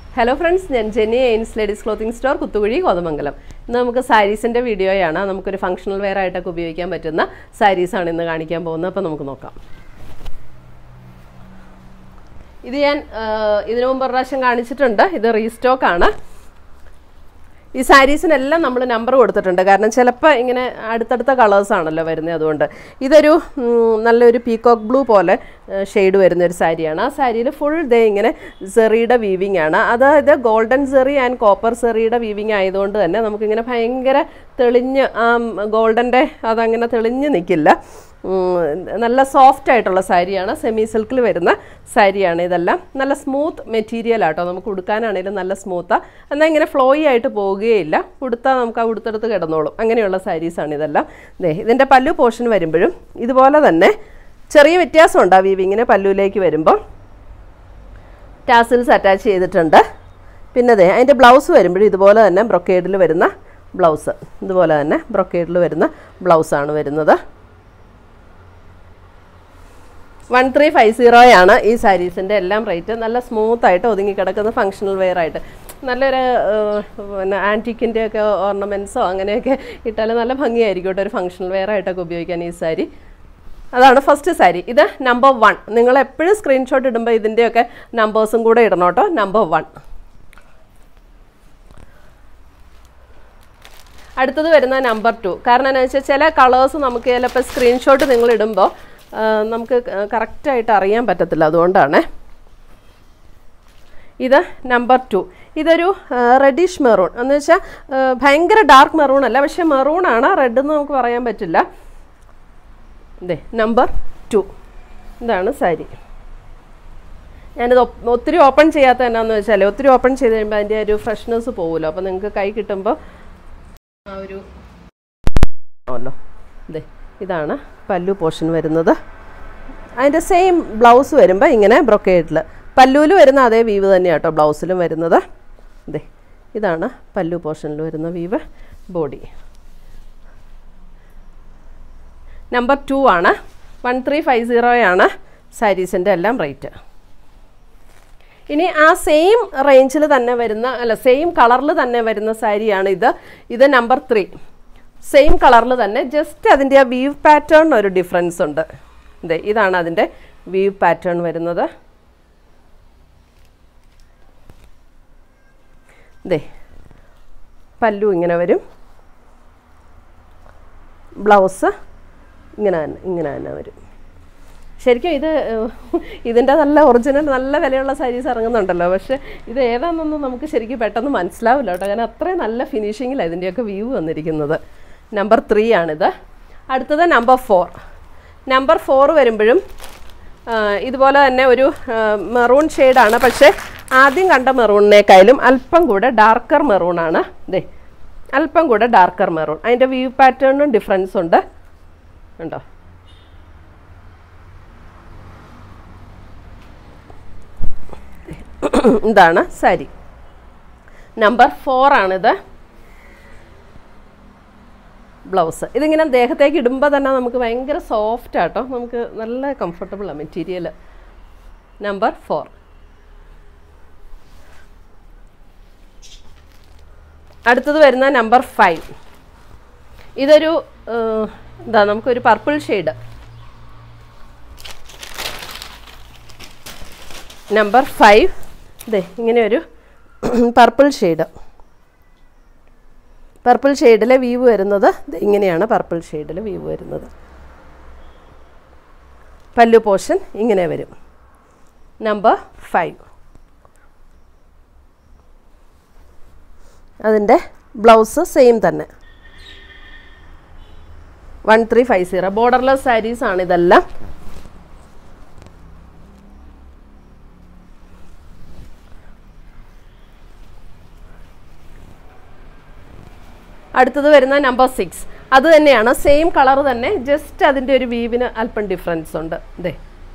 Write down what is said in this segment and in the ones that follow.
Hello friends, I am Jenny Ains Ladies Clothing Store, Kuttuguri, Kodamangalam. Now, we have sarees in the video. We have a functional wear item. We have sarees in the Ganikam Bona. This is a restock. These sarees are all number കൊടുത്തിട്ടുണ്ട് കാരണം ചിലപ്പോൾ ഇങ്ങനെ അടുത്തടുത്ത colours ആണല്ലോ വരുന്നത് അതുകൊണ്ട് ഇതൊരു നല്ലൊരു പീകോക്ക് ബ്ലൂ പോലെ ഷെയ്ഡ് വരുന്ന ഒരു സാരിയാണ് ആ സാരിയിൽ ഫുൾ ദേ ഇങ്ങനെ സെറിയുടെ വീവിംഗ് ആണ് അതായത് ഗോൾഡൻ സെറി ആൻഡ് കോപ്പർ സെറിയുടെ വീവിംഗ് ആയതുകൊണ്ട് തന്നെ നമുക്ക് ഇങ്ങനെ ഭയങ്കര തെളിഞ്ഞ ഗോൾഡന്റെ അതങ്ങനെ തെളിഞ്ഞു നിൽക്കില്ല നല്ല സോഫ്റ്റ് ആയിട്ടുള്ള സാരിയാണ് സെമി സിൽക്കിൽ വരുന്ന സാരിയാണ് ഇതെല്ലാം നല്ല സ്മൂത്ത് മെറ്റീരിയൽ ആട്ടോ നമുക്ക് ഉടുക്കാനാണെങ്കിലും നല്ല സ്മൂത്താ എന്നാൽ ഇങ്ങനെ ഫ്ലോയി ആയിട്ട് പോവുകയില്ല ഉടുത്താൽ നമുക്ക് ആ ഉടുത്തെടുത്ത് കിടന്നോളും അങ്ങനെയുള്ള സാരീസ് ആണ് ഇതെല്ലാം ദേ ഇതിന്റെ പല്ലു പോർഷൻ വരുമ്പോഴും ഇതുപോലെ തന്നെ ചെറിയ വ്യത്യാസമുണ്ട് ആ വീവിങ്ങിനെ പല്ലുവിലേക്ക് വരുമ്പോൾ ടാസിൽസ് അറ്റാച്ച് ചെയ്തിട്ടുണ്ട് പിന്നെ ദേ അതിന്റെ ബ്ലൗസ് വരുമ്പോഴും ഇതുപോലെ തന്നെ ബ്രൊക്കേഡിൽ വരുന്ന ബ്ലൗസ് ഇതുപോലെ തന്നെ ബ്രൊക്കേഡിൽ വരുന്ന ബ്ലൗസ് ആണ് വരുന്നത് 1350 ആണ് ഈ സാരീസിന്റെ എല്ലാം റേറ്റ് നല്ല സ്മൂത്ത് ആയിട്ട് ഒതുങ്ങി കിടക്കുന്ന ഫങ്ഷണൽ വെയർ ആയിട്ട് നല്ലൊരു ആന്റിക്കിന്റെ ഒക്കെ ഓർണമെന്റ്സോ അങ്ങനെയൊക്കെ ഇട്ടാൽ നല്ല ഭംഗിയായിരിക്കും ഒരു ഫങ്ഷണൽ വെയർ ആയിട്ടൊക്കെ ഉപയോഗിക്കാൻ ഈ സാരി അതാണ് ഫസ്റ്റ് സാരി ഇത് നമ്പർ 1 നിങ്ങൾ എപ്പോഴും സ്ക്രീൻഷോട്ട് ഇടുമ്പോൾ ഇതിന്റെയൊക്കെ നമ്പേഴ്സും കൂടെ ഇടണം ട്ടോ നമ്പർ 1 അടുത്തത് വരുന്ന നമ്പർ 2 കാരണം എന്താ വെച്ചാൽ ചില കളേഴ്സ് നമുക്ക് ചിലപ്പോൾ സ്ക്രീൻഷോട്ട് നിങ്ങൾ ഇടുമ്പോൾ നമുക്ക് കറക്റ്റ് ആയിട്ട് അറിയാൻ പറ്റത്തില്ല അതുകൊണ്ടാണ് ഇത് നമ്പർ 2 ഇതൊരു റെഡിഷ് മെറൂൺ എന്ന് വെച്ചാൽ ഭയങ്കര ഡാർക്ക് മെറൂൺ അല്ല പക്ഷേ മെറൂൺ ആണ് റെഡ് എന്ന് നമുക്ക് പറയാൻ പറ്റില്ല ദേ നമ്പർ 2 ഇതാണ് സാരി ഞാനിത് ഒത്തിരി ഓപ്പൺ ചെയ്യാത്ത എന്നാന്ന് വെച്ചാൽ ഒത്തിരി ഓപ്പൺ ചെയ്ത് കഴിയുമ്പോൾ അതിൻ്റെ ഒരു ഫ്രഷ്നെസ് പോകുമല്ലോ അപ്പോൾ നിങ്ങൾക്ക് കൈ കിട്ടുമ്പോൾ ആ ഒരു ആണല്ലോ ദേ ഇതാണ് പല്ലു പോർഷൻ വരുന്നത് അതിൻ്റെ സെയിം ബ്ലൗസ് വരുമ്പോൾ ഇങ്ങനെ ബ്രൊക്കേഡിൽ പല്ലുവിൽ വരുന്ന അതേ വീവ് തന്നെയാണ് കേട്ടോ ബ്ലൗസിലും വരുന്നത് ദേ ഇതാണ് പല്ലു പോർഷനിൽ വരുന്ന വീവ് ബോഡി നമ്പർ 2 ആണ് 1350 ആണ് സാരീസിൻ്റെ എല്ലാം റേറ്റ് ഇനി ആ സെയിം റേഞ്ചിൽ തന്നെ വരുന്ന അല്ല സെയിം കളറിൽ തന്നെ വരുന്ന സാരിയാണ് ഇത് നമ്പർ 3 സെയിം കളറിൽ തന്നെ ജസ്റ്റ് അതിൻ്റെ ആ വീവ് പാറ്റേൺ ഒരു ഡിഫറൻസ് ഉണ്ട് ദേ ഇതാണ് അതിൻ്റെ വീവ് പാറ്റേൺ വരുന്നത് ദേ പല്ലു ഇങ്ങനെ വരും ബ്ലൗസ് ഇങ്ങനെ തന്നെ വരും ശരിക്കും ഇതിൻ്റെ നല്ല ഒറിജിനൽ നല്ല വിലയുള്ള സാരീസ് ഇറങ്ങുന്നുണ്ടല്ലോ പക്ഷേ ഇത് ഏതാണെന്നൊന്നും നമുക്ക് ശരിക്കും പെട്ടെന്ന് മനസ്സിലാവില്ല കേട്ടോ കാരണം അത്രയും നല്ല ഫിനിഷിങ്ങിലാണ് ഇതിൻ്റെയൊക്കെ വ്യൂ വന്നിരിക്കുന്നത് നമ്പർ 3 ആണിത് അടുത്തത് നമ്പർ 4 വരുമ്പോഴും ഇതുപോലെ തന്നെ ഒരു മെറൂൺ ഷെയ്ഡാണ് പക്ഷേ ആദ്യം കണ്ട മെറൂണിനേക്കാളും അല്പം കൂടെ ഡാർക്കർ മെറൂണാണ് ദേ അല്പം കൂടെ ഡാർക്കർ മെറൂൺ അതിൻ്റെ വ്യൂ പാറ്റേണിനും ഡിഫറൻസ് ഉണ്ട് ഉണ്ടോ ഇതാണ് സാരി നമ്പർ 4 ആണിത് ബ്ലൗസ് ഇതിങ്ങനെ ദേഹത്തേക്ക് ഇടുമ്പോൾ തന്നെ നമുക്ക് ഭയങ്കര സോഫ്റ്റ് ആട്ടോ നമുക്ക് നല്ല കംഫർട്ടബിളാണ് മെറ്റീരിയൽ നമ്പർ 4 അടുത്തത് വരുന്ന നമ്പർ 5 ഇതൊരു എന്താ നമുക്കൊരു പർപ്പിൾ ഷെയ്ഡ് നമ്പർ 5 ദേ ഇങ്ങനെ ഒരു പർപ്പിൾ ഷെയ്ഡിലെ വീവ് വരുന്നത് ഇങ്ങനെയാണ് പർപ്പിൾ ഷെയ്ഡിലെ വീവ് വരുന്നത് പല്ലു പോർഷൻ ഇങ്ങനെ വരും നമ്പർ 5 അതിൻ്റെ ബ്ലൗസ് സെയിം തന്നെ 1350 ബോർഡർലെസ് സാരീസ് ആണ് ഇതെല്ലാം അടുത്തത് വരുന്ന നമ്പർ 6 അത് തന്നെയാണ് സെയിം കളർ തന്നെ ജസ്റ്റ് അതിൻ്റെ ഒരു വീവിന് അല്പം ഡിഫറൻസ് ഉണ്ട് ദേ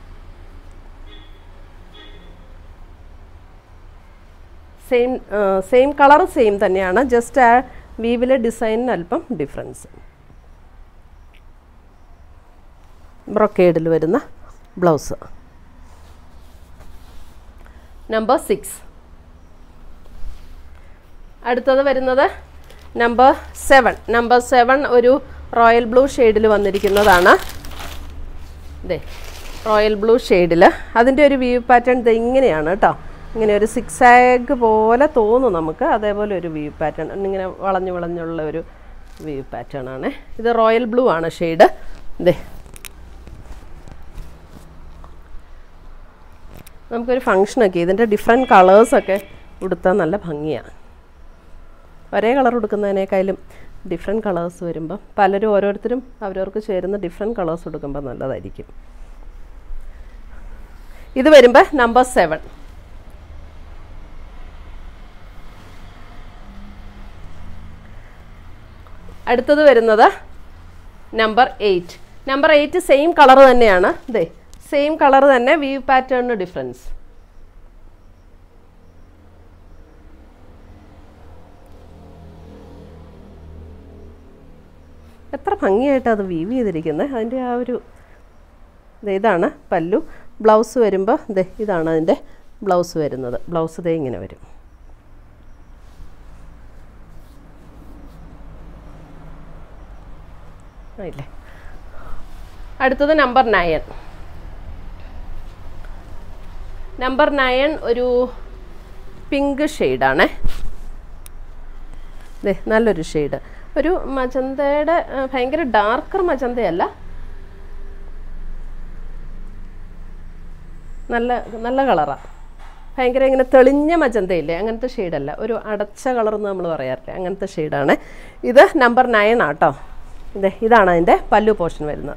സെയിം കളർ സെയിം തന്നെയാണ് ജസ്റ്റ് ആ വീവിലെ ഡിസൈനിന് അല്പം ഡിഫറൻസ് ബ്രൊക്കേഡിൽ വരുന്ന ബ്ലൗസ് നമ്പർ 6 അടുത്തത് വരുന്നത് നമ്പർ 7 ഒരു റോയൽ ബ്ലൂ ഷെയ്ഡിൽ വന്നിരിക്കുന്നതാണ്. ഇതേ റോയൽ ബ്ലൂ ഷെയ്ഡിൽ അതിൻ്റെ ഒരു വ്യൂ പാറ്റേൺ ഇത് ഇങ്ങനെയാണ് കേട്ടോ. ഇങ്ങനെ ഒരു സിക്സാഗ് പോലെ തോന്നും നമുക്ക്. അതേപോലെ ഒരു വ്യൂ പാറ്റേൺ ഇങ്ങനെ വളഞ്ഞുള്ള ഒരു വ്യൂ പാറ്റേൺ ആണ്. ഇത് റോയൽ ബ്ലൂ ആണ് ഷെയ്ഡ്. ഇതേ നമുക്കൊരു ഫങ്ഷനൊക്കെ ഇതിൻ്റെ ഡിഫറെൻറ്റ് കളേഴ്സൊക്കെ ഉടുത്താൽ നല്ല ഭംഗിയാണ്. ഒരേ കളർ ഉടുക്കുന്നതിനേക്കാളും ഡിഫറെൻറ്റ് കളേഴ്സ് വരുമ്പോൾ പലരും ഓരോരുത്തരും അവരവർക്ക് ചേരുന്ന ഡിഫറെൻറ്റ് കളേഴ്സ് ഉടുക്കുമ്പോൾ നല്ലതായിരിക്കും. ഇത് വരുമ്പോൾ നമ്പർ 7. അടുത്തത് വരുന്നത് നമ്പർ 8. നമ്പർ 8 സെയിം കളർ തന്നെയാണ്. ഇതേ സെയിം കളർ തന്നെ, വ്യൂ പാറ്റേണിന് ഡിഫറൻസ്. എത്ര ഭംഗിയായിട്ട് അത് വീവ് ചെയ്തിരിക്കുന്നത്. അതിൻ്റെ ആ ഒരു ഇതാണ് പല്ലു. ബ്ലൗസ് വരുമ്പോൾ ഇതാണ് അതിൻ്റെ ബ്ലൗസ് വരുന്നത്. ബ്ലൗസ് ഇതേ ഇങ്ങനെ വരും. ഇല്ലേ. അടുത്തത് നമ്പർ 9. നമ്പർ 9 ഒരു പിങ്ക് ഷെയ്ഡാണേ. ഇതേ നല്ലൊരു ഷെയ്ഡ്. ഒരു മജന്തയുടെ ഭയങ്കര ഡാർക്കർ മജന്തയല്ല, നല്ല കളറാണ്. ഭയങ്കര ഇങ്ങനെ തെളിഞ്ഞ മജന്തയില്ലേ, അങ്ങനത്തെ ഷെയ്ഡല്ല. ഒരു അടച്ച കളർ എന്ന് നമ്മൾ പറയാറില്ലേ, അങ്ങനത്തെ ഷെയ്ഡാണ്. ഇത് നമ്പർ 9 ആട്ടോ. ഇതാണ് അതിൻ്റെ പല്ലു പോർഷൻ വരുന്നത്.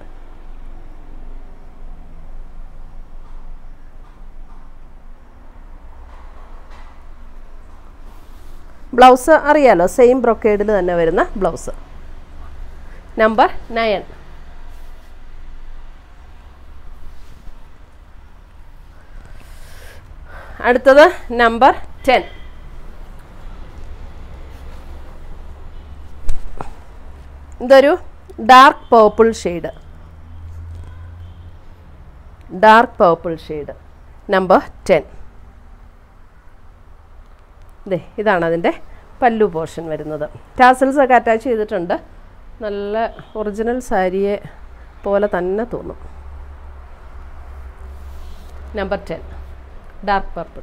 ബ്ലൗസ് അറിയാലോ, സെയിം ബ്രൊക്കേഡിൽ തന്നെ വരുന്ന ബ്ലൗസ്. നമ്പർ 9. അടുത്തത് നമ്പർ 10. ഇതൊരു ഡാർക്ക് പേർപ്പിൾ ഷെയ്ഡ്. നമ്പർ 10. ഇതാണ് അതിൻ്റെ പല്ലു പോർഷൻ വരുന്നത്. ടാസൽസ് ഒക്കെ അറ്റാച്ച് ചെയ്തിട്ടുണ്ട്. നല്ല ഒറിജിനൽ സാരിയെ പോലെ തന്നെ തോന്നും. Number 10 dark purple.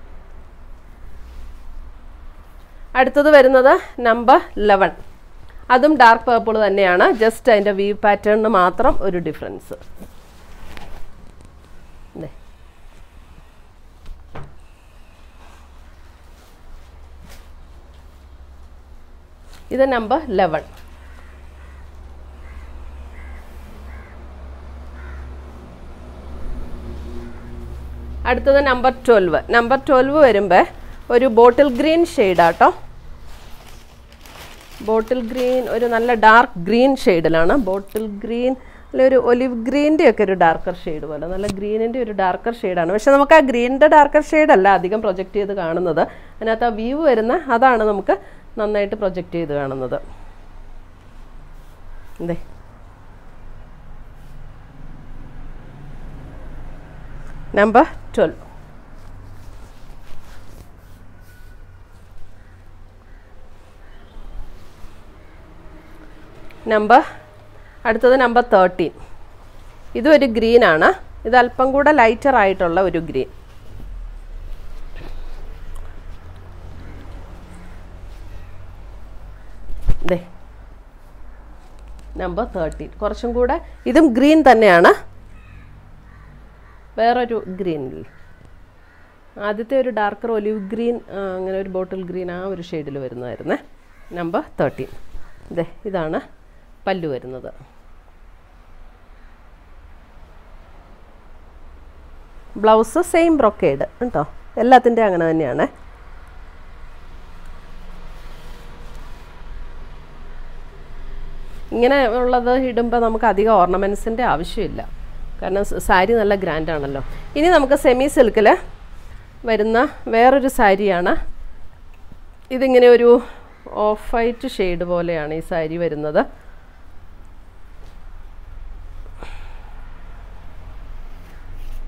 അടുത്തത് വരുന്നത് നമ്പർ 11. അതും ഡാർക്ക് പർപ്പിൾ തന്നെയാണ്. ജസ്റ്റ് അതിൻ്റെ വ്യൂ പാറ്റേണിന് മാത്രം ഒരു ഡിഫറൻസ്. ഇത് നമ്പർ 11. അടുത്തത് നമ്പർ 12. നമ്പർ 12 വരുമ്പോൾ ഒരു ബോട്ടിൽ ഗ്രീൻ ഷെയ്ഡാട്ടോ. ബോട്ടിൽ ഗ്രീൻ ഒരു നല്ല ഡാർക്ക് ഗ്രീൻ ഷെയ്ഡിലാണ്. ബോട്ടിൽ ഗ്രീൻ അല്ലെ ഒരു ഒലിവ് ഗ്രീൻ്റെ ഒക്കെ ഒരു ഡാർക്കർ ഷെയ്ഡ് പോലെ, നല്ല ഗ്രീനിൻ്റെ ഒരു ഡാർക്കർ ഷെയ്ഡാണ്. പക്ഷെ നമുക്ക് ആ ഗ്രീനിൻ്റെ ഡാർക്കർ ഷെയ്ഡല്ല അധികം പ്രൊജക്റ്റ് ചെയ്ത് കാണുന്നത്. അതിനകത്ത് ആ വ്യൂ വരുന്ന അതാണ് നമുക്ക് നന്നായിട്ട് പ്രൊജക്റ്റ് ചെയ്ത് കാണുന്നത്. നമ്പർ 12. അടുത്തത് നമ്പർ 13. ഇതും ഒരു ഗ്രീനാണ്. ഇത് അല്പം കൂടെ ലൈറ്റർ ആയിട്ടുള്ള ഒരു ഗ്രീൻ. നമ്പർ 13 കുറച്ചും കൂടെ ഇതും ഗ്രീൻ തന്നെയാണ്. വേറൊരു ഗ്രീനിൽ ആദ്യത്തെ ഒരു ഡാർക്കർ ഒലിവ് ഗ്രീൻ, അങ്ങനെ ഒരു ബോട്ടിൽ ഗ്രീൻ ആ ഒരു ഷെയ്ഡിൽ വരുന്നതായിരുന്നേ. നമ്പർ 13. ഇതാണ് പല്ലു വരുന്നത്. ബ്ലൗസ് സെയിം ബ്രൊക്കേഡ് കേട്ടോ. എല്ലാത്തിൻ്റെ അങ്ങനെ തന്നെയാണ്. ഇങ്ങനെ ഉള്ളത് ഇടുമ്പോൾ നമുക്ക് അധികം ഓർണമെൻറ്റ്സിൻ്റെ ആവശ്യമില്ല. കാരണം സാരി നല്ല ഗ്രാൻഡാണല്ലോ. ഇനി നമുക്ക് സെമി സിൽക്കിൽ വരുന്ന വേറൊരു സാരിയാണ്. ഇതിങ്ങനെ ഒരു ഓഫ് വൈറ്റ് ഷെയ്ഡ് പോലെയാണ് ഈ സാരി വരുന്നത്.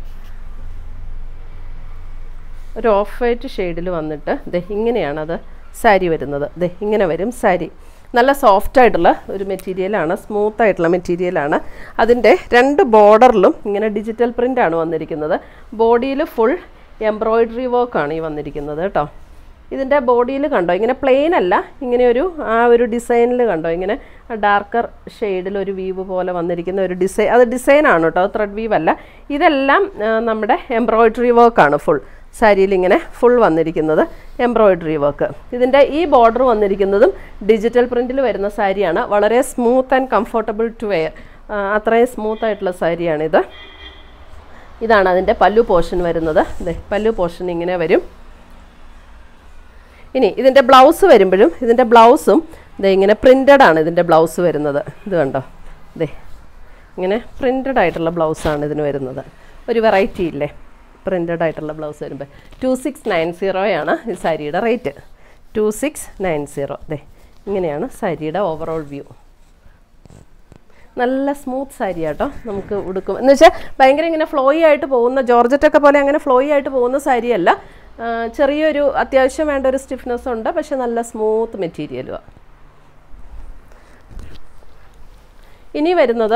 ഒരു ഓഫ് വൈറ്റ് ഷെയ്ഡിൽ വന്നിട്ട് ഇങ്ങനെയാണത് സാരി വരുന്നത്. ദേ ഇങ്ങനെ വരും സാരി. നല്ല സോഫ്റ്റായിട്ടുള്ള ഒരു മെറ്റീരിയലാണ്, സ്മൂത്തായിട്ടുള്ള മെറ്റീരിയലാണ്. അതിൻ്റെ 2 ബോർഡറിലും ഇങ്ങനെ ഡിജിറ്റൽ പ്രിൻ്റാണ് വന്നിരിക്കുന്നത്. ബോഡിയിൽ ഫുൾ എംബ്രോയിഡറി വർക്കാണ് ഈ വന്നിരിക്കുന്നത് കേട്ടോ. ഇതിൻ്റെ ബോഡിയിൽ കണ്ടോ ഇങ്ങനെ പ്ലെയിൻ അല്ല, ഇങ്ങനെ ഒരു ഡിസൈനിൽ കണ്ടോ ഇങ്ങനെ ഡാർക്കർ ഷെയ്ഡിൽ ഒരു വീവ് പോലെ വന്നിരിക്കുന്ന ഒരു ഡിസൈൻ. അത് ഡിസൈനാണ് കേട്ടോ, അത് ത്രെഡ് വീവ് അല്ല. ഇതെല്ലാം നമ്മുടെ എംബ്രോയിഡറി വർക്കാണ്. ഫുൾ സാരിയിൽ ഇങ്ങനെ ഫുൾ വന്നിരിക്കുന്നത് എംബ്രോയിഡറി വർക്ക്. ഇതിൻ്റെ ഈ ബോർഡർ വന്നിരിക്കുന്നതും ഡിജിറ്റൽ പ്രിൻറ്റിൽ വരുന്ന സാരിയാണ്. വളരെ smooth and comfortable to wear. അത്രയും സ്മൂത്തായിട്ടുള്ള സാരിയാണിത്. ഇതാണ് അതിൻ്റെ പല്ലു പോർഷൻ വരുന്നത്. ദേ പല്ലു പോർഷൻ ഇങ്ങനെ വരും. ഇനി ഇതിൻ്റെ ബ്ലൗസ് വരുമ്പോഴും ഇതിൻ്റെ ബ്ലൗസും ദേ ഇങ്ങനെ പ്രിൻ്റഡ് ആണ് ഇതിൻ്റെ ബ്ലൗസ് വരുന്നത്. ഇത് കണ്ടോ, ദേ ഇങ്ങനെ പ്രിൻ്റഡ് ആയിട്ടുള്ള ബ്ലൗസാണ് ഇതിന് വരുന്നത്. ഒരു വെറൈറ്റി ഇല്ലേ പ്രിൻ്റഡ് ആയിട്ടുള്ള ബ്ലൗസ് വരുമ്പോൾ. 2690 ഈ സാരിയുടെ റേറ്റ്. 2690. ദേ ഇങ്ങനെയാണ് സാരിയുടെ ഓവറോൾ വ്യൂ. നല്ല സ്മൂത്ത് സാരി കേട്ടോ. നമുക്ക് ഉടുക്കും എന്ന് വെച്ചാൽ ഭയങ്കര ഇങ്ങനെ ഫ്ലോയി ആയിട്ട് പോകുന്ന, ജോർജറ്റൊക്കെ പോലെ അങ്ങനെ ഫ്ലോയി ആയിട്ട് പോകുന്ന സാരിയല്ല. ചെറിയൊരു അത്യാവശ്യം വേണ്ട ഒരു സ്റ്റിഫ്നെസ് ഉണ്ട്, പക്ഷെ നല്ല സ്മൂത്ത് മെറ്റീരിയലുമാണ്. ഇനി വരുന്നത്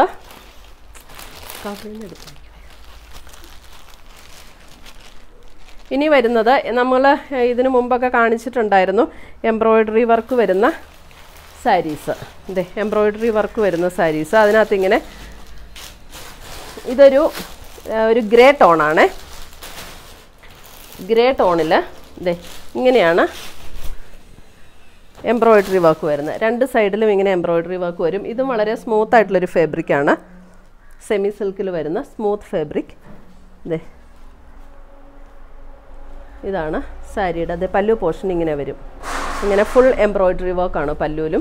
നമ്മൾ ഇതിനു മുമ്പൊക്കെ കാണിച്ചിട്ടുണ്ടായിരുന്നു എംബ്രോയിഡറി വർക്ക് വരുന്ന സാരീസ്. ഇതേ എംബ്രോയിഡറി വർക്ക് വരുന്ന സാരീസ്. അതിനകത്ത് ഇങ്ങനെ ഇതൊരു ഗ്രേ ടോണാണ്. ഗ്രേ ടോണിൽ ഇതേ ഇങ്ങനെയാണ് എംബ്രോയിഡറി വർക്ക് വരുന്നത്. 2 സൈഡിലും ഇങ്ങനെ എംബ്രോയിഡറി വർക്ക് വരും. ഇതും വളരെ സ്മൂത്ത് ആയിട്ടുള്ളൊരു ഫാബ്രിക്കാണ്. സെമി സിൽക്കിൽ വരുന്ന സ്മൂത്ത് ഫാബ്രിക്. ഇതേ ഇതാണ് സാരിയുടെ. അതേ പല്ലു പോർഷൻ ഇങ്ങനെ വരും. ഇങ്ങനെ ഫുൾ എംബ്രോയിഡറി വർക്കാണ് പല്ലുവിലും.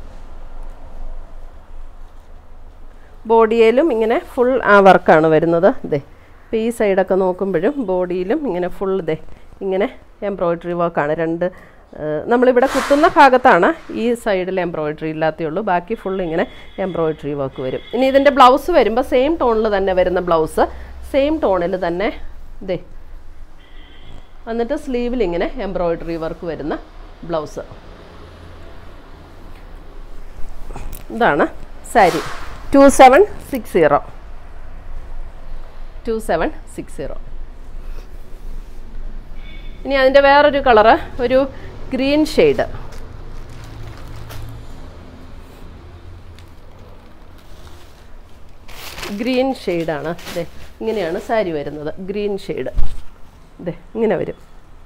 ബോഡിയിലും ഇങ്ങനെ ഫുൾ ആ വർക്കാണ് വരുന്നത്. ഇതേ ഇപ്പോൾ ഈ സൈഡൊക്കെ നോക്കുമ്പോഴും ബോഡിയിലും ഇങ്ങനെ ഫുൾ ഇതേ ഇങ്ങനെ എംബ്രോയിഡറി വർക്കാണ്. 2 നമ്മളിവിടെ കുത്തുന്ന ഭാഗത്താണ് ഈ സൈഡിൽ എംബ്രോയിഡറി ഇല്ലാത്തേ ഉള്ളൂ. ബാക്കി ഫുൾ ഇങ്ങനെ എംബ്രോയിഡറി വർക്ക് വരും. ഇനി ഇതിൻ്റെ ബ്ലൗസ് വരുമ്പോൾ സെയിം ടോണിൽ തന്നെ വരുന്ന ബ്ലൗസ്. സെയിം ടോണിൽ തന്നെ ഇതേ എന്നിട്ട് സ്ലീവിൽ ഇങ്ങനെ എംബ്രോയിഡറി വർക്ക് വരുന്ന ബ്ലൗസ്. ഇതാണ് സാരി. 2760. 2760. ഇനി അതിൻ്റെ വേറൊരു കളറ്, ഒരു ഗ്രീൻ ഷെയ്ഡ്. ഗ്രീൻ ഷെയ്ഡാണ്. അതെ ഇങ്ങനെയാണ് സാരി വരുന്നത്. ഗ്രീൻ ഷെയ്ഡ് അതെ ഇങ്ങനെ വരും.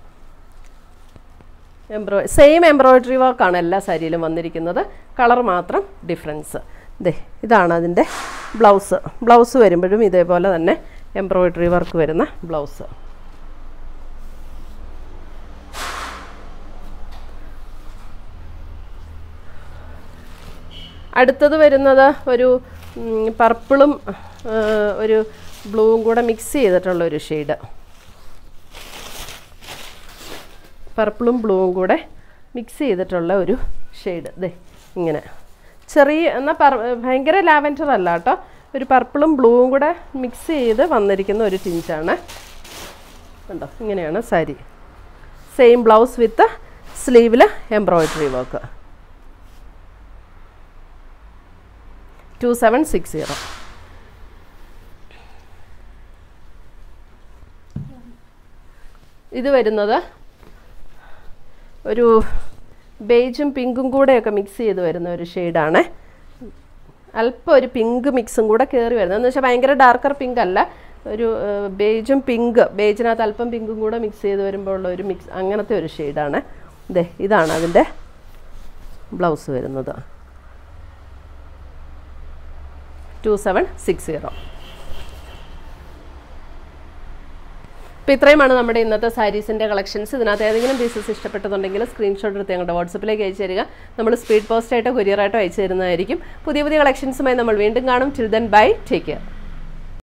സെയിം എംബ്രോയിഡറി വർക്കാണ് എല്ലാ സാരിയിലും വന്നിരിക്കുന്നത്. കളർ മാത്രം ഡിഫറൻസ്. ദേ ഇതാണ് അതിൻ്റെ ബ്ലൗസ്. ബ്ലൗസ് വരുമ്പോഴും ഇതേപോലെ തന്നെ എംബ്രോയിഡറി വർക്ക് വരുന്ന ബ്ലൗസ്. അടുത്തത് വരുന്നത് ഒരു പർപ്പിളും ഒരു ബ്ലൂവും കൂടെ മിക്സ് ചെയ്തിട്ടുള്ളൊരു ഷെയ്ഡ്. പർപ്പിളും ബ്ലൂവും കൂടെ മിക്സ് ചെയ്തിട്ടുള്ള ഒരു ഷെയ്ഡ്. ദേ ഇങ്ങനെ ചെറിയ എന്നാൽ ഭയങ്കര ലാവൻഡർ അല്ല കേട്ടോ, ഒരു പർപ്പിളും ബ്ലൂവും കൂടെ മിക്സ് ചെയ്ത് വന്നിരിക്കുന്ന ഒരു ടിഞ്ചാണ്. കണ്ടോ ഇങ്ങനെയാണ് സാരി. സെയിം ബ്ലൗസ് വിത്ത് സ്ലീവിൽ എംബ്രോയിഡറി വർക്ക്. 2760. ഇത് വരുന്നത് ഒരു ബേജും പിങ്കും കൂടെയൊക്കെ മിക്സ് ചെയ്ത് വരുന്ന ഒരു ഷെയ്ഡാണ്. അല്പം ഒരു പിങ്ക് മിക്സും കൂടെ കയറി വരുന്നത് എന്ന് വെച്ചാൽ ഭയങ്കര ഡാർക്കർ പിങ്ക് അല്ല, ഒരു ബേജും പിങ്ക്, ബേജിനകത്ത് അല്പം പിങ്കും കൂടെ മിക്സ് ചെയ്ത് വരുമ്പോൾ ഉള്ള ഒരു മിക്സ്, അങ്ങനത്തെ ഒരു ഷെയ്ഡാണ്. ഇതേ ഇതാണ് അതിൻ്റെ ബ്ലൗസ് വരുന്നത്. 2760. അപ്പോൾ ഇത്രയുമാണ് നമ്മുടെ ഇന്നത്തെ സാരീസിൻ്റെ കളക്ഷൻസ്. ഇതിനകത്ത് ഏതെങ്കിലും പീസസ് ഇഷ്ടപ്പെട്ടതുണ്ടെങ്കിൽ സ്ക്രീൻഷോട്ട് എടുത്ത് ഞങ്ങളുടെ വാട്സപ്പിലേക്ക് അയച്ചു തരിക. നമ്മൾ സ്പീഡ് പോസ്റ്റായിട്ടോ കൊറിയറായിട്ടോ അയച്ചു തരുന്നതായിരിക്കും. പുതിയ പുതിയ കളക്ഷൻസുമായി നമ്മൾ വീണ്ടും കാണും. Till then bye, take care.